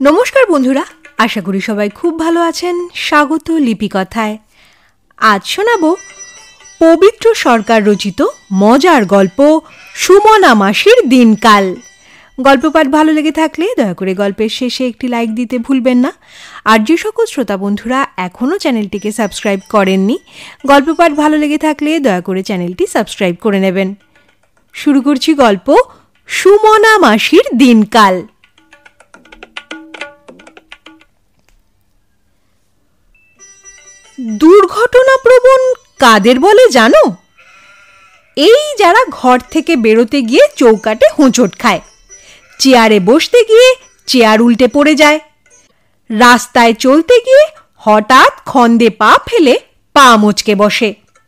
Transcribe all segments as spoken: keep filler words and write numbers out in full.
নমস্কার বন্ধুরা, আশা করি সবাই খুব ভালো আছেন। স্বাগত লিপি কথায়। আজ শোনাবো পবিত্র সরকার রচিত মজার গল্প সুমনা মাসির দিনকাল। গল্প পাঠ ভালো লেগে থাকলে দয়া করে গল্পের শেষে একটি লাইক দিতে ভুলবেন না। আর যে সকল শ্রোতা বন্ধুরা এখনও চ্যানেলটিকে সাবস্ক্রাইব করেননি, গল্প পাঠ ভালো লেগে থাকলে দয়া করে চ্যানেলটি সাবস্ক্রাইব করে নেবেন। শুরু করছি গল্প সুমনা মাসির দিনকাল। দুর্ঘটনাপ্রবণ কাদের বলে জানো? এই যারা ঘর থেকে বেরোতে গিয়ে চৌকাটে হোঁচট খায়, চেয়ারে বসতে গিয়ে চেয়ার উল্টে পড়ে যায়, রাস্তায় চলতে গিয়ে হঠাৎ খন্দে পা ফেলে পা মচকে বসে।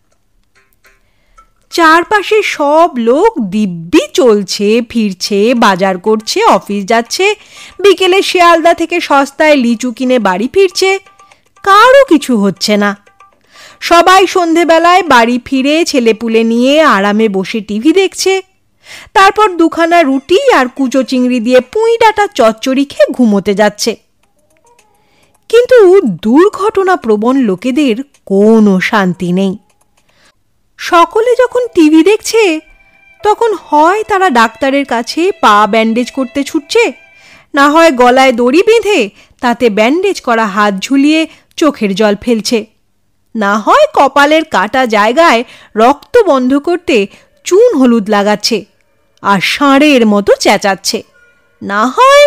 চারপাশে সব লোক দিব্যি চলছে ফিরছে, বাজার করছে, অফিস যাচ্ছে, বিকেলে শিয়ালদা থেকে সস্তায় লিচু কিনে বাড়ি ফিরছে, কারও কিছু হচ্ছে না। সবাই সন্ধেবেলায় বাড়ি ফিরে ছেলেপুলে নিয়ে আরামে বসে টিভি দেখছে, তারপর দুখানা রুটি আর কুচো চিংড়ি দিয়ে পুঁই ডাঁটা চচ্চড়ি খেয়ে ঘুমোতে যাচ্ছে। কিন্তু দুর্ঘটনা প্রবণ লোকেদের কোনো শান্তি নেই। সকলে যখন টিভি দেখছে তখন হয় তারা ডাক্তারের কাছে পা ব্যান্ডেজ করতে ছুটছে, না হয় গলায় দড়ি বেঁধে তাতে ব্যান্ডেজ করা হাত ঝুলিয়ে চোখের জল ফেলছে, না হয় কপালের কাটা জায়গায় রক্ত বন্ধ করতে চুন হলুদ লাগাচ্ছে আর ষাঁড়ের মতো চেঁচাচ্ছে, না হয়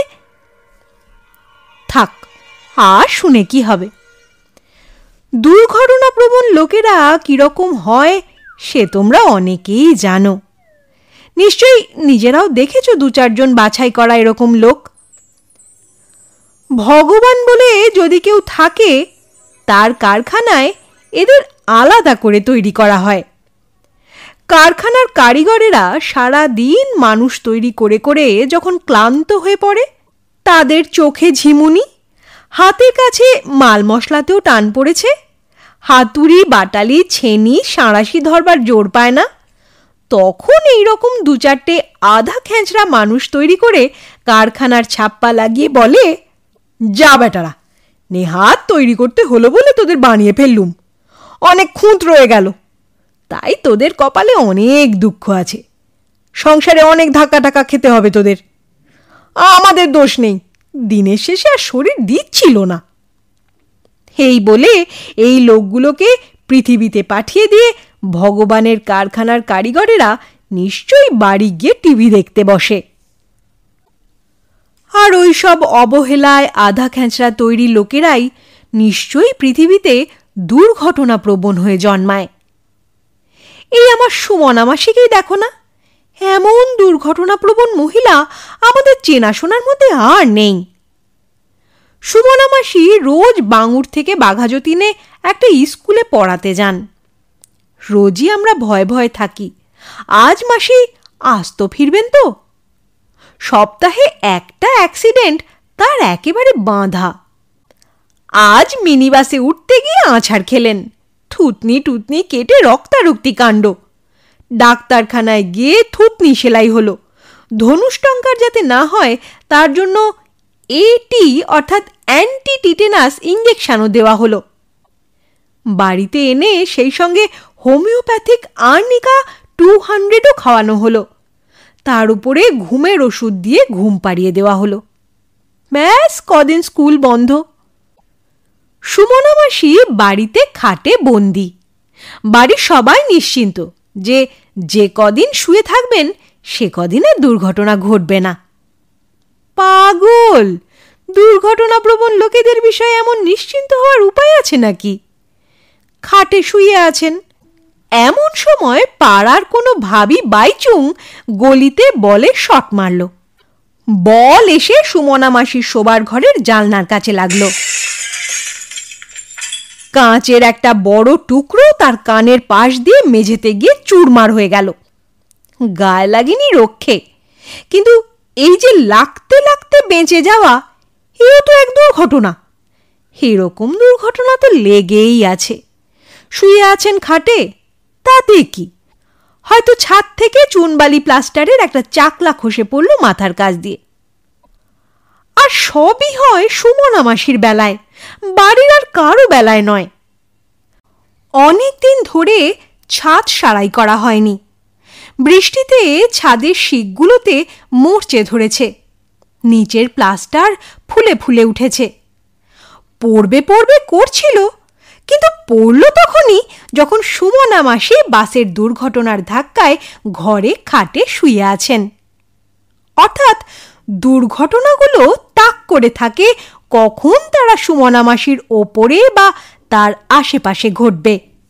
থাক, আর শুনে কি হবে। দুর্ঘটনাপ্রবণ লোকেরা কিরকম হয় সে তোমরা অনেকেই জানো। নিশ্চয়ই নিজেরাও দেখেছো দু চারজন বাছাই করা এরকম লোক। ভগবান বলে যদি কেউ থাকে, তার কারখানায় এদের আলাদা করে তৈরি করা হয়। কারখানার কারিগরেরা সারা দিন মানুষ তৈরি করে করে যখন ক্লান্ত হয়ে পড়ে, তাদের চোখে ঝিমুনি, হাতের কাছে মাল মশলাতেও টান পড়েছে, হাতুড়ি বাটালি ছেনি সাঁড়াশি ধরবার জোর পায় না, তখন এইরকম দু চারটে আধা খেঁচড়া মানুষ তৈরি করে কারখানার ছাপ্পা লাগিয়ে বলে, যা বেটারা, নেহাত তৈরি করতে হলো বলে তোদের বানিয়ে ফেললুম, অনেক খুঁত রয়ে গেল, তাই তোদের কপালে অনেক দুঃখ আছে, সংসারে অনেক ধাক্কা টাক্কা খেতে হবে তোদের, আমাদের দোষ নেই, দিনের শেষে আর শরীর দিচ্ছিল না। এই বলে এই লোকগুলোকে পৃথিবীতে পাঠিয়ে দিয়ে ভগবানের কারখানার কারিগরেরা নিশ্চয়ই বাড়ি গিয়ে টিভি দেখতে বসে। আর ওই সব অবহেলায় আধা খেঁচড়া তৈরি লোকেরাই নিশ্চয়ই পৃথিবীতে দুর্ঘটনা প্রবণ হয়ে জন্মায়। এই আমার সুমনা মাসিকেই দেখো না, এমন দুর্ঘটনা প্রবণ মহিলা আমাদের চেনাশোনার মধ্যে আর নেই। সুমনা মাসি রোজ বাঙুর থেকে বাঘাযতীনে একটা স্কুলে পড়াতে যান। রোজই আমরা ভয় ভয় থাকি, আজ মাসি আস্ত ফিরবেন তো। সপ্তাহে একটা অ্যাক্সিডেন্ট তার একেবারে বাঁধা। আজ মিনি বাসে উঠতে গিয়ে আছাড় খেলেন, থুতনি টুতনি কেটে রক্তারক্তি কাণ্ড, ডাক্তারখানায় গিয়ে থুতনি সেলাই হলো, ধনুষ্টঙ্কার যাতে না হয় তার জন্য এটি অর্থাৎ অ্যান্টি টিটেনাস ইঞ্জেকশনও দেওয়া হলো। বাড়িতে এনে সেই সঙ্গে হোমিওপ্যাথিক আর্নিকা টু হান্ড্রেডও খাওয়ানো হলো, তার উপরে ঘুমের ওষুধ দিয়ে ঘুম পাড়িয়ে দেওয়া হলো। ব্যাস কদিন স্কুল বন্ধ। সুমনা মাসি বাড়িতে খাটে বন্দি। বাড়ির সবাই নিশ্চিন্ত যে যে কদিন শুয়ে থাকবেন সে কদিনে দুর্ঘটনা ঘটবে না। পাগল, দুর্ঘটনাপ্রবণ লোকেদের বিষয়ে এমন নিশ্চিন্ত হওয়ার উপায় আছে নাকি? খাটে শুয়ে আছেন, এমন সময় পাড়ার কোনো ভাবি বাইচুং গলিতে বলে শট মারল। বল এসে সুমনা মাসির শোবার ঘরের জানলার কাছে লাগলো। কাঁচের একটা বড় টুকরো তার কানের পাশ দিয়ে মেঝেতে গিয়ে চুরমার হয়ে গেল। গায়ে লাগেনি রক্ষে, কিন্তু এই যে লাগতে লাগতে বেঁচে যাওয়া, এও তো এক দুর্ঘটনা। এরকম দুর্ঘটনা তো লেগেই আছে। শুয়ে আছেন খাটে, তাতে কি? হয়তো ছাদ থেকে চুনবালি প্লাস্টারের একটা চাকলা খসে পড়ল মাথার কাছ দিয়ে। আর সবই হয় সুমনা মাসির বেলায়, বাড়ির আর কারো বেলায় নয়। অনেক দিন ধরে ছাদ সারাই করা হয়নি। বৃষ্টিতে ছাদের শিকগুলোতে মরচে ধরেছে, নিচের প্লাস্টার ফুলে ফুলে উঠেছে। পড়বে পড়বে করছিল, কিন্তু পড়ল তখনই যখন সুমনা মাসি বাসের দুর্ঘটনার ধাক্কায় ঘরে খাটে শুয়ে আছেন। অর্থাৎ দুর্ঘটনাগুলো তাক করে থাকে কখন তারা সুমনা মাসির ওপরে বা তার আশেপাশে ঘটবে।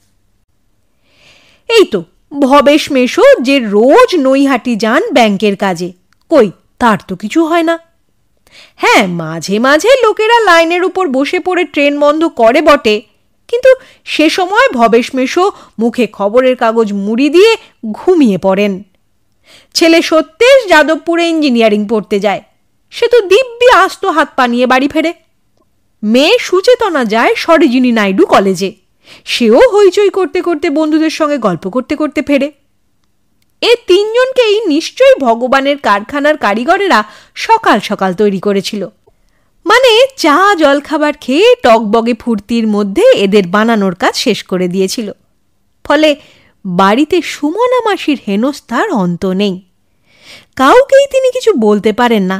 এই তো ভবেশ মেশো যে রোজ নৈহাটি যান ব্যাংকের কাজে, কই তার তো কিছু হয় না। হ্যাঁ, মাঝে মাঝে লোকেরা লাইনের উপর বসে পড়ে ট্রেন বন্ধ করে বটে, কিন্তু সে সময় ভবেশ মেশো মুখে খবরের কাগজ মুড়ি দিয়ে ঘুমিয়ে পড়েন। ছেলে সত্যেশ যাদবপুরে ইঞ্জিনিয়ারিং পড়তে যায়, সে তো দিব্যি আস্ত হাত পা নিয়ে বাড়ি ফেরে। মেয়ে সুচেতনা যায় সরোজিনী নাইডু কলেজে, সেও হইচই করতে করতে বন্ধুদের সঙ্গে গল্প করতে করতে ফেরে। এ তিনজনকেই নিশ্চয়ই ভগবানের কারখানার কারিগরেরা সকাল সকাল তৈরি করেছিল, মানে চা জলখাবার খেয়ে টকবগে ফুর্তির মধ্যে এদের বানানোর কাজ শেষ করে দিয়েছিল। ফলে বাড়িতে সুমনা মাসির হেনস্থার অন্ত নেই, কাউকেই তিনি কিছু বলতে পারেন না।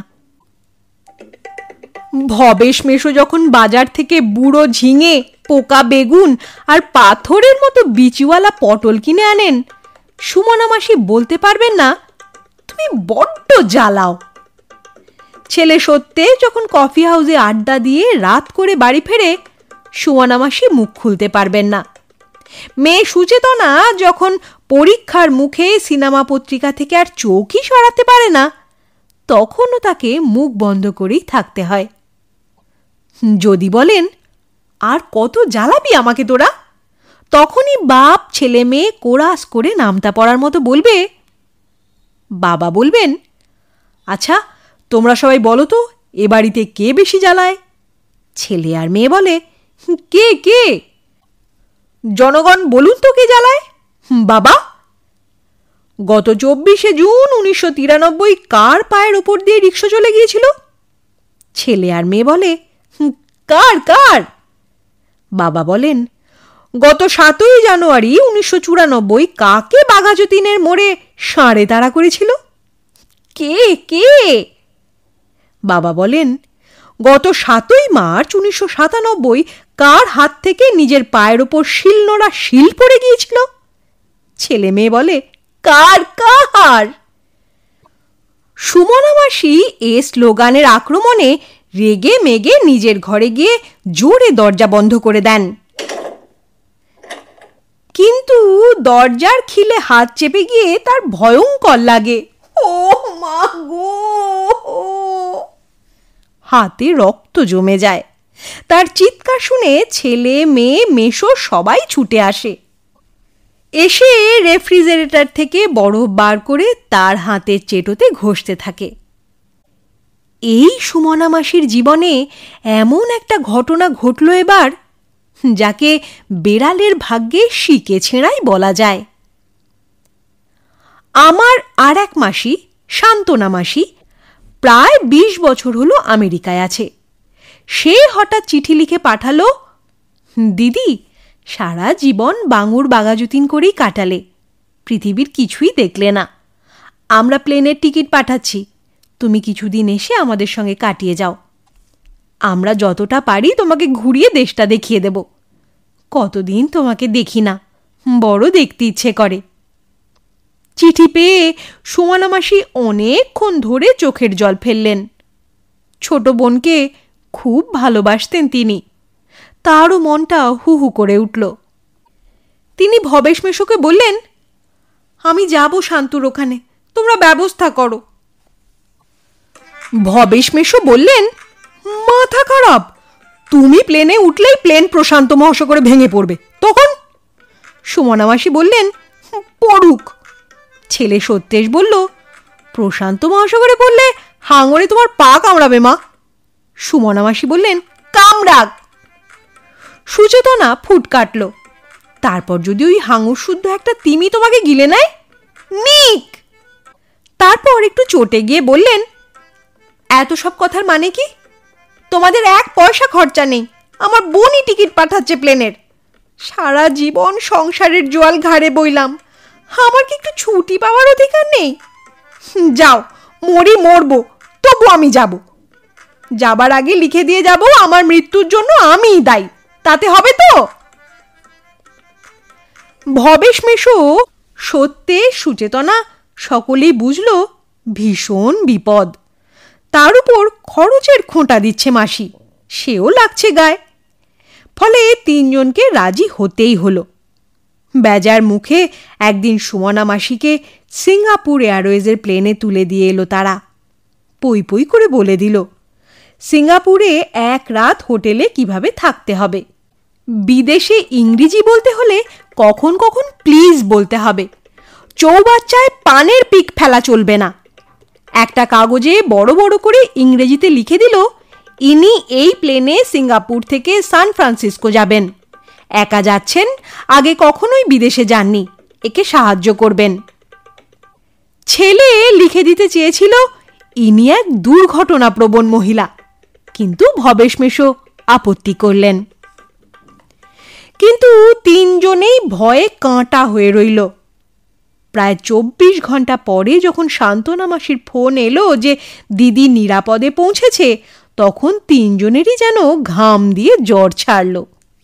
ভবেশ মেশো যখন বাজার থেকে বুড়ো ঝিঙে, পোকা বেগুন আর পাথরের মতো বিচিওয়ালা পটল কিনে আনেন, সুমনা মাসি বলতে পারবেন না, তুমি বড্ড জ্বালাও। ছেলে সত্যে যখন কফি হাউসে আড্ডা দিয়ে রাত করে বাড়ি ফেরে, সুমনা মাসি মুখ খুলতে পারবেন না। মেয়ে সুচেতনা যখন পরীক্ষার মুখে সিনেমা পত্রিকা থেকে আর চোখই সরাতে পারে না, তখনও তাকে মুখ বন্ধ করেই থাকতে হয়। যদি বলেন, আর কত জ্বালাবি আমাকে তোরা, তখনই বাপ ছেলে মেয়ে কোরাস করে নামতা পড়ার মতো বলবে। বাবা বলবেন, আচ্ছা তোমরা সবাই বলো তো এ বাড়িতে কে বেশি জ্বালায়? ছেলে আর মেয়ে বলে, কে কে? জনগণ বলুন তো কে জ্বালায়? বাবা। গত চব্বিশে জুন উনিশশো তিরানব্বই কার পায়ের ওপর দিয়ে রিক্সা চলে গিয়েছিল? ছেলে আর মেয়ে বলে, কার কার? বাবা বলেন, গত সাতই জানুয়ারি উনিশশো চুরানব্বই কাকে বাঘাযতীনের মোড়ে ষাঁড়ে তাড়া করেছিল? কে কে? বাবা বলেন, গত সাতই মার্চ উনিশশো সাতানব্বই কার হাত থেকে নিজের পায়ের ওপর শিলনোড়া শিল পড়ে গিয়েছিল? ছেলে মেয়ে বলে, কার কার? সুমনা মাসি এ স্লোগানের আক্রমণে রেগে মেগে নিজের ঘরে গিয়ে জোরে দরজা বন্ধ করে দেন। কিন্তু দরজার খিলে হাত চেপে গিয়ে তার ভয়ঙ্কর লাগে। ও মা গো! হাতে রক্ত জমে যায়। তার চিৎকার শুনে ছেলে মেয়ে মেশো সবাই ছুটে আসে। এসে রেফ্রিজারেটর থেকে বরফ বার করে তার হাতের চেটোতে ঘষতে থাকে। এই সুমনা মাসির জীবনে এমন একটা ঘটনা ঘটল এবার, যাকে বেড়ালের ভাগ্যে শিকে ছেঁড়াই বলা যায়। আমার আর এক মাসি, শান্তনা মাসি, প্রায় বিশ বছর হলো আমেরিকায় আছে। সে হঠাৎ চিঠি লিখে পাঠালো, দিদি সারা জীবন বাঙুর বাঘাযতীন করেই কাটালে, পৃথিবীর কিছুই দেখলে না। আমরা প্লেনের টিকিট পাঠাচ্ছি, তুমি কিছুদিন এসে আমাদের সঙ্গে কাটিয়ে যাও। আমরা যতটা পারি তোমাকে ঘুরিয়ে দেশটা দেখিয়ে দেব। কতদিন তোমাকে দেখি না, বড় দেখতে ইচ্ছে করে। চিঠি পেয়ে সুমনা মাসি অনেকক্ষণ ধরে চোখের জল ফেললেন। ছোট বোনকে খুব ভালোবাসতেন তিনি, তারও মনটা হু হু করে উঠল। তিনি ভবেশ মেশোকে বললেন, আমি যাব শান্তুর ওখানে, তোমরা ব্যবস্থা করো। ভবেশ মেশো বললেন, মাথা খারাপ, তুমি প্লেনে উঠলেই প্লেন প্রশান্ত মহাসাগরে ভেঙে পড়বে, তখন? সুমনা মাসি বললেন, পড়ুক। ছেলে সত্যেশ বলল, প্রশান্ত মহাসাগরে পড়লে হাঙরে তোমার পা কামড়াবে মা। সুমনা মাসি বললেন, কামড়াক। সুচেতনা ফুট কাটল, তারপর যদি ওই হাঙর শুদ্ধ একটা তিমি তোমাকে গিলে নেয়, নিক। তারপর একটু চটে গিয়ে বললেন, এত সব কথার মানে কি? তোমাদের এক পয়সা খরচা নেই, আমার বোনই টিকিট পাঠাচ্ছে প্লেনের। সারা জীবন সংসারের জোয়াল ঘাড়ে বইলাম, আমার কি একটু ছুটি পাওয়ার অধিকার নেই? যাও, মরি মরবো, তবু আমি যাব। যাবার আগে লিখে দিয়ে যাব আমার মৃত্যুর জন্য আমিই দায়ী, তাতে হবে তো? ভবেশ মেশো, সত্যে সুচেতনা সকলেই বুঝল ভীষণ বিপদ। তার উপর খরচের খোঁটা দিচ্ছে মাসি, সেও লাগছে গায়ে। ফলে তিনজনকে রাজি হতেই হলো। বেজার মুখে একদিন সুমনা মাসিকে সিঙ্গাপুর এয়ারওয়েজের প্লেনে তুলে দিয়ে এলো তারা। পই পই করে বলে দিল সিঙ্গাপুরে এক রাত হোটেলে কিভাবে থাকতে হবে। বিদেশে ইংরেজি বলতে হলে কখন কখন প্লিজ বলতে হবে। চৌবাচ্চায় পানের পিক ফেলা চলবে না। একটা কাগজে বড় বড় করে ইংরেজিতে লিখে দিল, ইনি এই প্লেনে সিঙ্গাপুর থেকে সান ফ্রান্সিসকো যাবেন। একা যাচ্ছেন, আগে কখনোই বিদেশে যাননি, একে সাহায্য করবেন। ছেলে লিখে দিতে চেয়েছিল, ইনি এক দুর্ঘটনাপ্রবণ মহিলা, কিন্তু ভবেশ মেশো আপত্তি করলেন। কিন্তু তিনজনেই ভয়ে কাঁটা হয়ে রইল। প্রায় চব্বিশ ঘন্টা পরে যখন সান্ত্বনা মাসির ফোন এলো যে দিদি নিরাপদে পৌঁছেছে, তখন তিনজনেরই যেন ঘাম দিয়ে জ্বর ছাড়ল।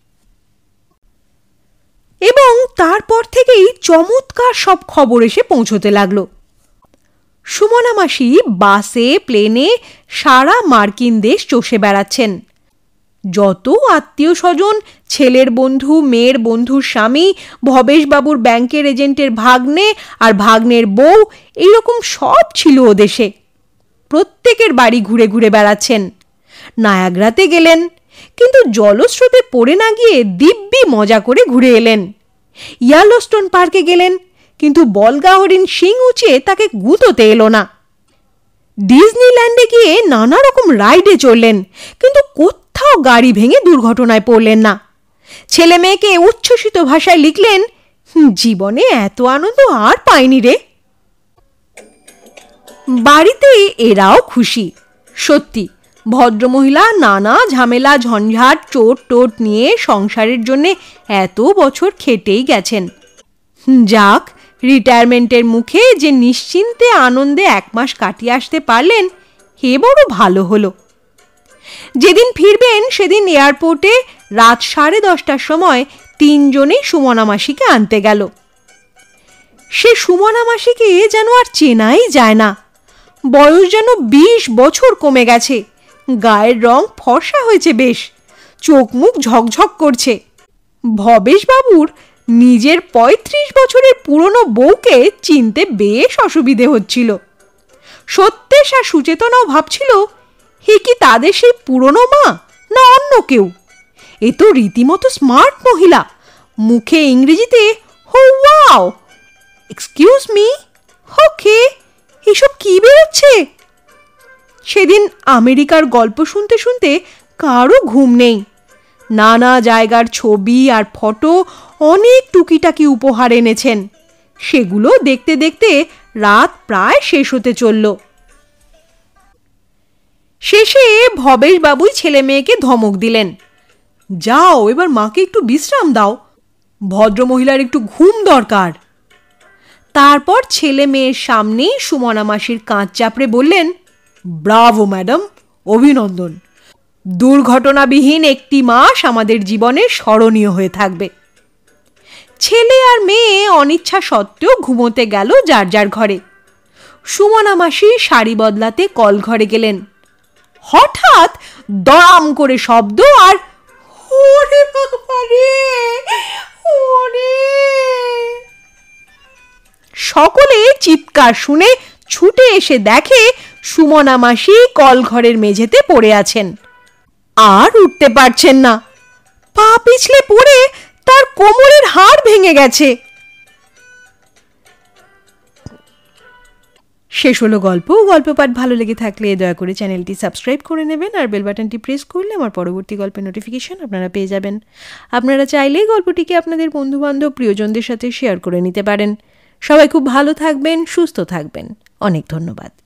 এবং তারপর থেকেই চমৎকার সব খবর এসে পৌঁছতে লাগলো। সুমনা মাসি বাসে প্লেনে সারা মার্কিন দেশ চষে বেড়াচ্ছেন। যত আত্মীয় স্বজন, ছেলের বন্ধু, মেয়ের বন্ধুর স্বামী, ভবেশবাবুর ব্যাংকের এজেন্টের ভাগ্নে আর ভাগ্নের বউ, এইরকম সব ছিল ও দেশে। প্রত্যেকের বাড়ি ঘুরে ঘুরে বেড়াচ্ছেন। নায়াগ্রাতে গেলেন, কিন্তু জলস্রোতে পড়ে না গিয়ে দিব্যি মজা করে ঘুরে এলেন। ইয়েলোস্টোন পার্কে গেলেন, কিন্তু বলগা হরিণ শিং উঁচিয়ে তাকে গুঁতোতে এলো না। ডিজনিল্যান্ডে গিয়ে নানা রকম রাইডে চললেন, কিন্তু কোথাও গাড়ি ভেঙে দুর্ঘটনায় পড়লেন না। ছেলে মেয়েকে উচ্ছ্বসিত ভাষায় লিখলেন, জীবনে এত আনন্দ আর পাইনি রে। বাড়িতে এরাও খুশি। সত্যি ভদ্রমহিলা নানা ঝামেলা ঝঞ্ঝাট চোট টোট নিয়ে সংসারের জন্য এত বছর খেটেই গেছেন। যাক, রিটায়ারমেন্টের মুখে যে নিশ্চিন্তে আনন্দে এক মাস কাটিয়ে আসতে পারলেন, হে বড় ভালো হলো। যেদিন ফিরবেন সেদিন এয়ারপোর্টে রাত সাড়ে দশটার সময় তিনজনেই সুমনা মাসিকে আনতে গেল। সে সুমনা মাসিকে যেন আর চেনাই যায় না। বয়স যেন বিশ বছর কমে গেছে। গায়ের রং ফর্সা হয়েছে বেশ, চোখ মুখ ঝকঝক করছে। ভবেশবাবুর নিজের পঁয়ত্রিশ বছরের পুরনো বউকে চিনতে বেশ অসুবিধে হচ্ছিল। সত্যেশ আর সুচেতনাও ভাবছিল, হে কি তাদের সেই পুরনো মা না অন্য কেউ? এ তো রীতিমতো স্মার্ট মহিলা। মুখে ইংরেজিতে হো ওয়াও, এক্সকিউজ মি, ওকে, এসব কি বেরোচ্ছে? সেদিন আমেরিকার গল্প শুনতে শুনতে কারো ঘুম নেই। নানা জায়গার ছবি আর ফটো, অনেক টুকিটাকি উপহার এনেছেন। সেগুলো দেখতে দেখতে রাত প্রায় শেষ হতে চলল। শেষে ভবেশবাবুই ছেলে মেয়েকে ধমক দিলেন, যাও এবার মাকে একটু বিশ্রাম দাও, ভদ্রমহিলার একটু ঘুম দরকার। তারপর ছেলে মেয়ের সামনেই সুমনা মাসির কাঁধ চাপড়ে বললেন, ব্রাভো ম্যাডাম, অভিনন্দন। দুর্ঘটনাবিহীন একটি মাস আমাদের জীবনে স্মরণীয় হয়ে থাকবে। ছেলে আর মেয়ে অনিচ্ছা সত্ত্বেও ঘুমোতে গেল যার যার ঘরে। সুমনা মাসি শাড়ি বদলাতে কল ঘরে গেলেন। হঠাৎ দড়াম করে শব্দ, আর ওরে বাবা রে, ওরে! সকলে চিৎকার শুনে ছুটে এসে দেখে সুমনা মাসি কল ঘরের মেঝেতে পড়ে আছেন, আর উঠতে পারছেন না। পা পিছলে পড়ে তার কোমরের হাড় ভেঙে গেছে। শেষ হলো গল্প। গল্প পাঠ ভালো লেগে থাকলে দয়া করে চ্যানেলটি সাবস্ক্রাইব করে নেবেন, আর বেল বাটনটি প্রেস করলে আমার পরবর্তী গল্পের নোটিফিকেশন আপনারা পেয়ে যাবেন। আপনারা চাইলেই গল্পটিকে আপনাদের বন্ধুবান্ধব প্রিয়জনদের সাথে শেয়ার করে নিতে পারেন। সবাই খুব ভালো থাকবেন, সুস্থ থাকবেন। অনেক ধন্যবাদ।